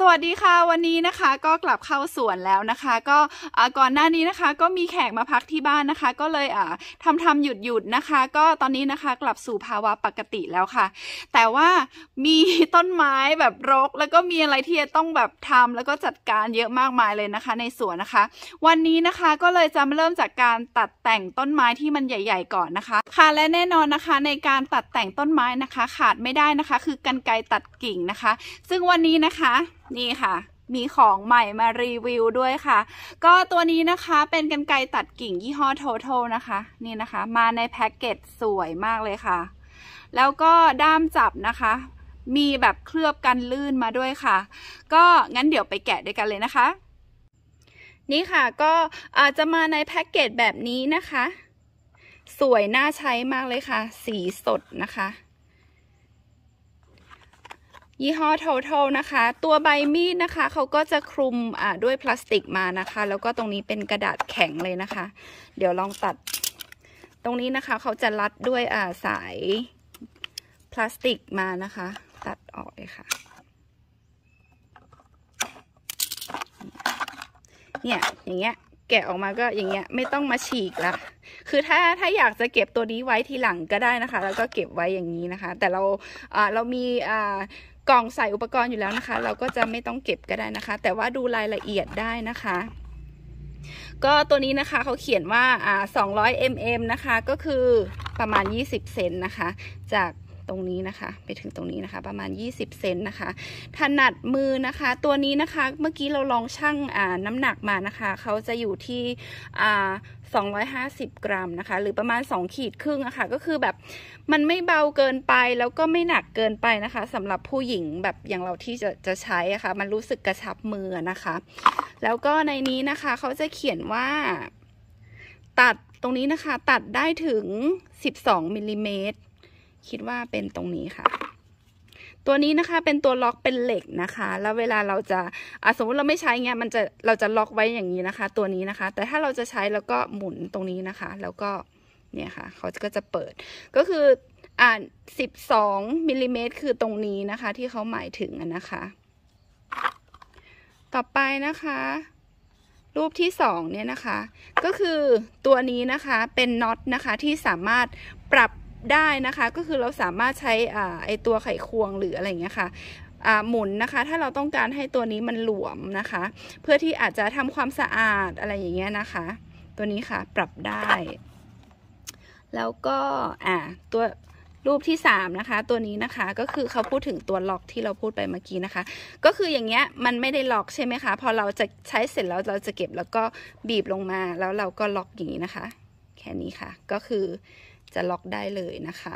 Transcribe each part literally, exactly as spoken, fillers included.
สวัสดีค่ะวันนี้นะคะก็กลับเข้าสวนแล้วนะคะก็ก่อนหน้านี้นะคะก็มีแขกมาพักที่บ้านนะคะก็เลยทำทำหยุดหยุดนะคะก็ตอนนี้นะคะกลับสู่ภาวะปกติแล้วค่ะแต่ว่ามีต้นไม้แบบรกแล้วก็มีอะไรที่จะต้องแบบทำแล้วก็จัดการเยอะมากมายเลยนะคะในสวนนะคะวันนี้นะคะก็เลยจะเริ่มจากการตัดแต่งต้นไม้ที่มันใหญ่ๆก่อนนะคะค่ะและแน่นอนนะคะในการตัดแต่งต้นไม้นะคะขาดไม่ได้นะคะคือกรรไกรตัดกิ่งนะคะซึ่งวันนี้นะคะนี่ค่ะมีของใหม่มารีวิวด้วยค่ะก็ตัวนี้นะคะเป็นกรรไกรตัดกิ่งยี่ห้อ Total นะคะนี่นะคะมาในแพ็กเกจสวยมากเลยค่ะแล้วก็ด้ามจับนะคะมีแบบเคลือบกันลื่นมาด้วยค่ะก็งั้นเดี๋ยวไปแกะด้วยกันเลยนะคะนี่ค่ะก็อาจจะมาในแพ็กเกจแบบนี้นะคะสวยน่าใช้มากเลยค่ะสีสดนะคะยี่ห้อ Total นะคะตัวใบมีดนะคะเขาก็จะคลุมอ่าด้วยพลาสติกมานะคะแล้วก็ตรงนี้เป็นกระดาษแข็งเลยนะคะเดี๋ยวลองตัดตรงนี้นะคะเขาจะรัดด้วยอ่าสายพลาสติกมานะคะตัดออกเลยค่ะเนี่ยอย่างเงี้ยแกะออกมาก็อย่างเงี้ยไม่ต้องมาฉีกละคือถ้าถ้าอยากจะเก็บตัวนี้ไว้ทีหลังก็ได้นะคะแล้วก็เก็บไว้อย่างนี้นะคะแต่เราอ่าเรามีอ่ากล่องใส่อุปกรณ์อยู่แล้วนะคะเราก็จะไม่ต้องเก็บก็ได้นะคะแต่ว่าดูรายละเอียดได้นะคะก็ตัวนี้นะคะเขาเขียนว่าอ่าสองร้อยมิลลิเมตรนะคะก็คือประมาณยี่สิบเซนนะคะจากตรงนี้นะคะไปถึงตรงนี้นะคะประมาณยี่สิบเซนนะคะถนัดมือนะคะตัวนี้นะคะเมื่อกี้เราลองชั่งอ่าน้ำหนักมานะคะเขาจะอยู่ที่อ่าสองร้อยห้าสิบกรัมนะคะหรือประมาณสองขีดครึ่งอะค่ะก็คือแบบมันไม่เบาเกินไปแล้วก็ไม่หนักเกินไปนะคะสำหรับผู้หญิงแบบอย่างเราที่จะจะใช้อะค่ะมันรู้สึกกระชับมือนะคะแล้วก็ในนี้นะคะเขาจะเขียนว่าตัดตรงนี้นะคะตัดได้ถึงสิบสองมิลลิเมตรคิดว่าเป็นตรงนี้ค่ะตัวนี้นะคะเป็นตัวล็อกเป็นเหล็กนะคะแล้วเวลาเราจะอ่ะสมมติเราไม่ใช้เงี้ยมันจะเราจะล็อกไว้อย่างนี้นะคะตัวนี้นะคะแต่ถ้าเราจะใช้แล้วก็หมุนตรงนี้นะคะแล้วก็เนี่ยค่ะเขาก็จะเปิดก็คืออ่าสิบสองมิลลิเมตรคือตรงนี้นะคะที่เขาหมายถึงนะคะต่อไปนะคะรูปที่สองเนี่ยนะคะก็คือตัวนี้นะคะเป็นน็อตนะคะที่สามารถปรับได้นะคะก็คือเราสามารถใช้อ่าไอตัวไขควงหรืออะไรเงี้ยค่ะอ่าหมุนนะคะถ้าเราต้องการให้ตัวนี้มันหลวมนะคะเพื่อที่อาจจะทำความสะอาดอะไรอย่างเงี้ยนะคะตัวนี้ค่ะปรับได้แล้วก็อ่าตัวรูปที่สามนะคะตัวนี้นะคะก็คือเขาพูดถึงตัวล็อกที่เราพูดไปเมื่อกี้นะคะก็คืออย่างเงี้ยมันไม่ได้ล็อกใช่ไหมคะพอเราจะใช้เสร็จแล้วเราจะเก็บแล้วก็บีบลงมาแล้วเราก็ล็อกอย่างนี้นะคะแค่นี้ค่ะก็คือจะล็อกได้เลยนะคะ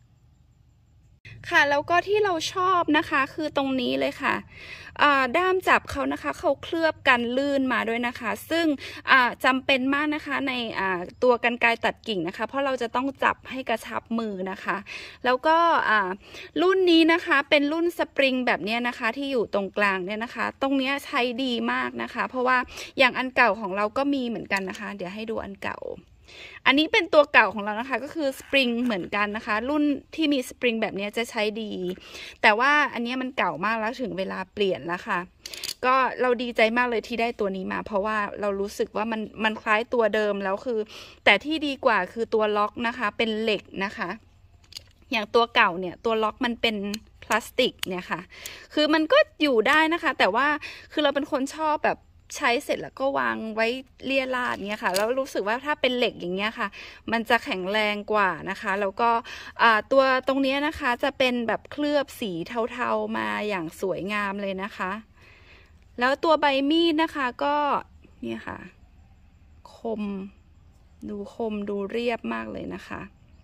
ค่ะแล้วก็ที่เราชอบนะคะคือตรงนี้เลยค่ะด้ามจับเขานะคะเขาเคลือบกันลื่นมาด้วยนะคะซึ่งจำเป็นมากนะคะในตัวกรรไกรตัดกิ่งนะคะเพราะเราจะต้องจับให้กระชับมือนะคะแล้วก็รุ่นนี้นะคะเป็นรุ่นสปริงแบบนี้นะคะที่อยู่ตรงกลางเนี่ยนะคะตรงนี้ใช้ดีมากนะคะเพราะว่าอย่างอันเก่าของเราก็มีเหมือนกันนะคะเดี๋ยวให้ดูอันเก่าอันนี้เป็นตัวเก่าของเรานะคะก็คือสปริงเหมือนกันนะคะรุ่นที่มีสปริงแบบนี้จะใช้ดีแต่ว่าอันนี้มันเก่ามากแล้วถึงเวลาเปลี่ยนแล้วค่ะก็เราดีใจมากเลยที่ได้ตัวนี้มาเพราะว่าเรารู้สึกว่ามันมันคล้ายตัวเดิมแล้วคือแต่ที่ดีกว่าคือตัวล็อกนะคะเป็นเหล็กนะคะอย่างตัวเก่าเนี่ยตัวล็อกมันเป็นพลาสติกเนี่ยค่ะคือมันก็อยู่ได้นะคะแต่ว่าคือเราเป็นคนชอบแบบใช้เสร็จแล้วก็วางไว้เลี่ยราดเงี้ยค่ะแล้วรู้สึกว่าถ้าเป็นเหล็กอย่างเงี้ยค่ะมันจะแข็งแรงกว่านะคะแล้วก็ตัวตรงนี้นะคะจะเป็นแบบเคลือบสีเทาๆมาอย่างสวยงามเลยนะคะแล้วตัวใบมีดนะคะก็เนี่ยค่ะคมดูคมดูเรียบมากเลยนะคะ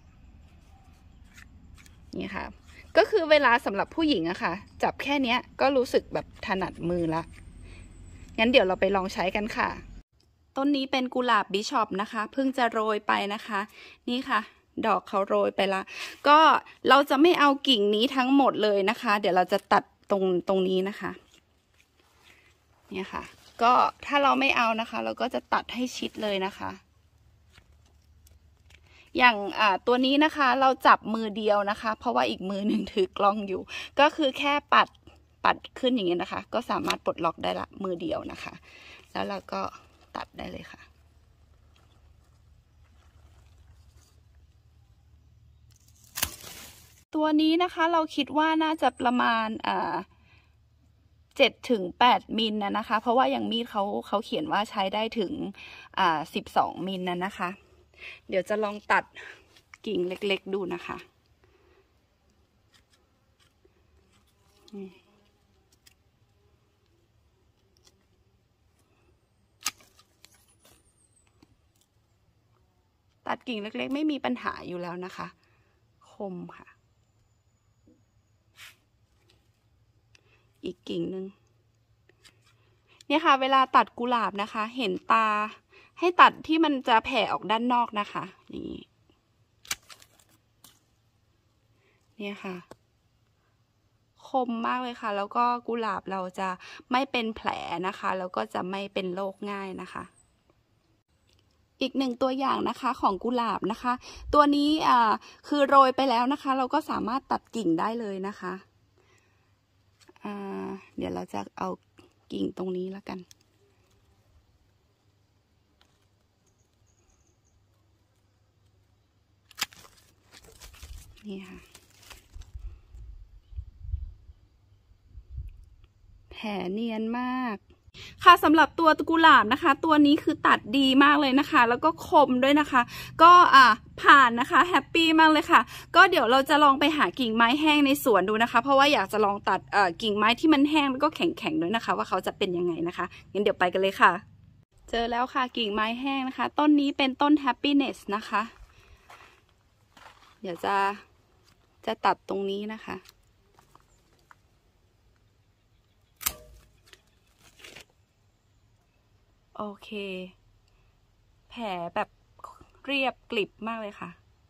นี่ค่ะก็คือเวลาสำหรับผู้หญิงอะค่ะจับแค่เนี้ยก็รู้สึกแบบถนัดมือละงั้นเดี๋ยวเราไปลองใช้กันค่ะต้นนี้เป็นกุหลาบบิชอปนะคะเพิ่งจะโรยไปนะคะนี่ค่ะดอกเขาโรยไปละก็เราจะไม่เอากิ่งนี้ทั้งหมดเลยนะคะเดี๋ยวเราจะตัดตรงตรงนี้นะคะเนี่ยค่ะก็ถ้าเราไม่เอานะคะเราก็จะตัดให้ชิดเลยนะคะอย่างอ่าตัวนี้นะคะเราจับมือเดียวนะคะเพราะว่าอีกมือหนึ่งถือกล้องอยู่ก็คือแค่ปัดปัดขึ้นอย่างเงี้ยนะคะก็สามารถปลดล็อกได้ละมือเดียวนะคะแล้วเราก็ตัดได้เลยค่ะตัวนี้นะคะเราคิดว่าน่าจะประมาณอ่าเจ็ดถึงแปดมิลนะนะคะเพราะว่าอย่างมีดเขาเขาเขียนว่าใช้ได้ถึงอ่าสิบสองมิลนะนะคะเดี๋ยวจะลองตัดกิ่งเล็กๆดูนะคะตัดกิ่งเล็กๆไม่มีปัญหาอยู่แล้วนะคะคมค่ะอีกกิ่งหนึ่งเนี่ยค่ะเวลาตัดกุหลาบนะคะเห็นตาให้ตัดที่มันจะแผ่ออกด้านนอกนะคะนี่เนี่ยค่ะคมมากเลยค่ะแล้วก็กุหลาบเราจะไม่เป็นแผลนะคะแล้วก็จะไม่เป็นโรคง่ายนะคะอีกหนึ่งตัวอย่างนะคะของกุหลาบนะคะตัวนี้อ่าคือโรยไปแล้วนะคะเราก็สามารถตัดกิ่งได้เลยนะคะอ่าเดี๋ยวเราจะเอากิ่งตรงนี้แล้วกันนี่ค่ะแผลเนียนมากค่ะสำหรับตัวกุหลาบนะคะตัวนี้คือตัดดีมากเลยนะคะแล้วก็คมด้วยนะคะก็อ่าผ่านนะคะแฮปปี้มากเลยค่ะก็เดี๋ยวเราจะลองไปหากิ่งไม้แห้งในสวนดูนะคะเพราะว่าอยากจะลองตัดเอ่อกิ่งไม้ที่มันแห้งแล้วก็แข็งๆด้วยนะคะว่าเขาจะเป็นยังไงนะคะงั้นเดี๋ยวไปกันเลยค่ะเจอแล้วค่ะกิ่งไม้แห้งนะคะต้นนี้เป็นต้น happiness นะคะเดี๋ยวจะจะตัดตรงนี้นะคะโอเคแผลแบบเรียบกลิบมากเลยค่ะ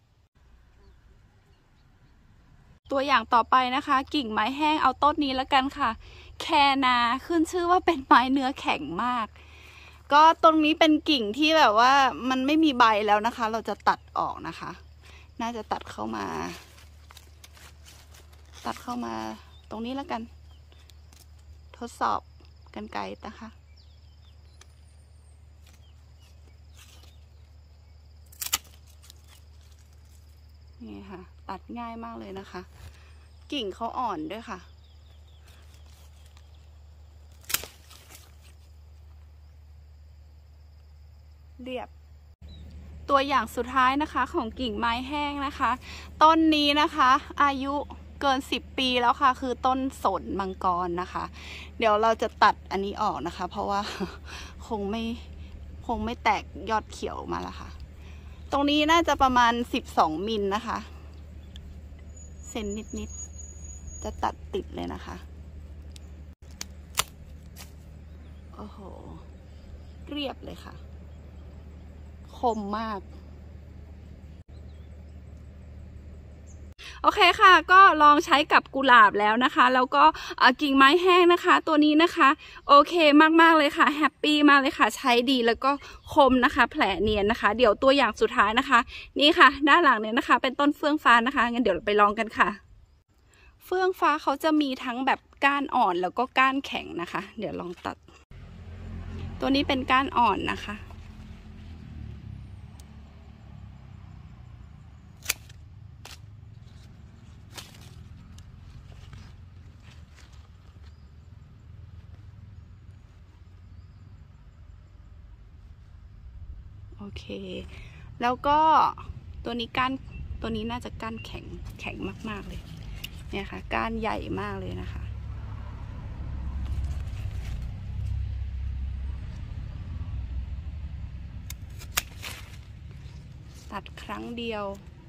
ตัวอย่างต่อไปนะคะกิ่งไม้แห้งเอาต้นนี้แล้วกันค่ะแคนาขึ้นชื่อว่าเป็นไม้เนื้อแข็งมากก็ตรงนี้เป็นกิ่งที่แบบว่ามันไม่มีใบแล้วนะคะเราจะตัดออกนะคะน่าจะตัดเข้ามาตัดเข้ามาตรงนี้แล้วกันทดสอบกรรไกรนะคะนี่ค่ะตัดง่ายมากเลยนะคะกิ่งเขาอ่อนด้วยค่ะเรียบตัวอย่างสุดท้ายนะคะของกิ่งไม้แห้งนะคะต้นนี้นะคะอายุเกินสิบปีแล้วค่ะคือต้นสนมังกรนะคะเดี๋ยวเราจะตัดอันนี้ออกนะคะเพราะว่าคงไม่คงไม่แตกยอดเขียวมาแล้วค่ะตรงนี้น่าจะประมาณสิบสองมิลนะคะเซนนิดๆจะตัดติดเลยนะคะโอ้โหเรียบเลยค่ะคมมากโอเคค่ะก็ลองใช้กับกุหลาบแล้วนะคะแล้วก็กิ่งไม้แห้งนะคะตัวนี้นะคะโอเคมากๆเลยค่ะแฮปปี้มากเลยค่ะใช้ดีแล้วก็คมนะคะแผลเนียนนะคะเดี๋ยวตัวอย่างสุดท้ายนะคะนี่ค่ะด้านหลังเนี่ยนะคะเป็นต้นเฟื่องฟ้านะคะงั้นเดี๋ยวเราไปลองกันค่ะเฟื่องฟ้าเขาจะมีทั้งแบบก้านอ่อนแล้วก็ก้านแข็งนะคะเดี๋ยวลองตัดตัวนี้เป็นก้านอ่อนนะคะโอเคแล้วก็ตัวนี้ก้านตัวนี้น่าจะก้านแข็งแข็งมากๆเลยเนี่ยค่ะก้านใหญ่มากเลยนะคะตัดครั้งเดียว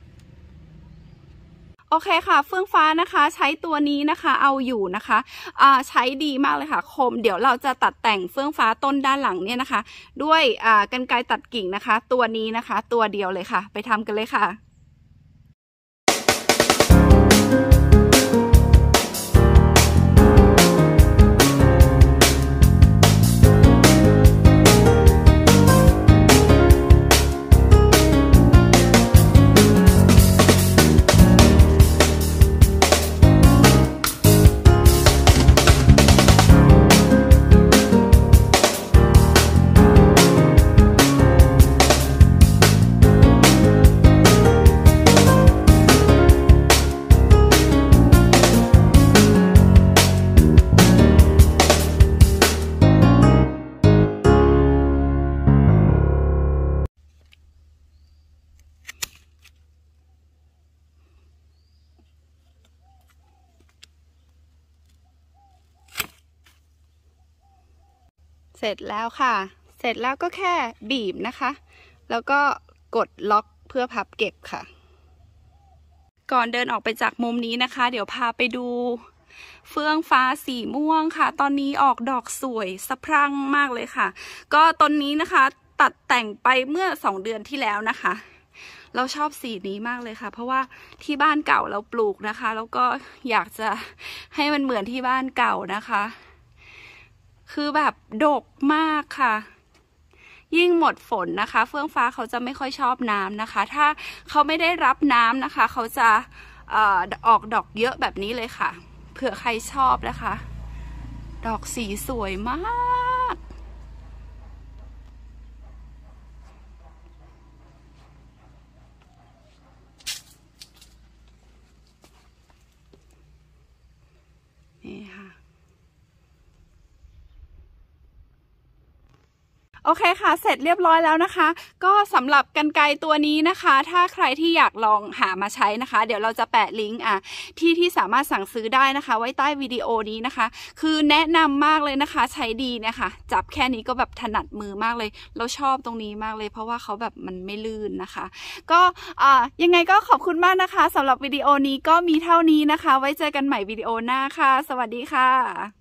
โอเคค่ะเฟื่องฟ้านะคะใช้ตัวนี้นะคะเอาอยู่นะคะอ่าใช้ดีมากเลยค่ะคมเดี๋ยวเราจะตัดแต่งเฟื่องฟ้าต้นด้านหลังเนี่ยนะคะด้วยอ่ากรรไกรตัดกิ่งนะคะตัวนี้นะคะตัวเดียวเลยค่ะไปทำกันเลยค่ะเสร็จแล้วค่ะเสร็จแล้วก็แค่บีบนะคะแล้วก็กดล็อกเพื่อพับเก็บค่ะก่อนเดินออกไปจากมุมนี้นะคะเดี๋ยวพาไปดูเฟื่องฟ้าสีม่วงค่ะตอนนี้ออกดอกสวยสะพรั่งมากเลยค่ะก็ต้นนี้นะคะตัดแต่งไปเมื่อสองเดือนที่แล้วนะคะเราชอบสีนี้มากเลยค่ะเพราะว่าที่บ้านเก่าเราปลูกนะคะแล้วก็อยากจะให้มันเหมือนที่บ้านเก่านะคะคือแบบดกมากค่ะยิ่งหมดฝนนะคะเฟื่องฟ้าเขาจะไม่ค่อยชอบน้ำนะคะถ้าเขาไม่ได้รับน้ำนะคะเขาจะเอ่อออกดอกเยอะแบบนี้เลยค่ะเผื่อใครชอบนะคะดอกสีสวยมากนี่ค่ะโอเคค่ะเสร็จเรียบร้อยแล้วนะคะก็สำหรับกรรไกรตัวนี้นะคะถ้าใครที่อยากลองหามาใช้นะคะเดี๋ยวเราจะแปะลิงก์อ่ะที่ที่สามารถสั่งซื้อได้นะคะไว้ใต้วิดีโอนี้นะคะคือแนะนำมากเลยนะคะใช้ดีนะคะจับแค่นี้ก็แบบถนัดมือมากเลยเราชอบตรงนี้มากเลยเพราะว่าเขาแบบมันไม่ลื่นนะคะก็อ่ายังไงก็ขอบคุณมากนะคะสำหรับวิดีโอนี้ก็มีเท่านี้นะคะไว้เจอกันใหม่วิดีโอหน้าค่ะสวัสดีค่ะ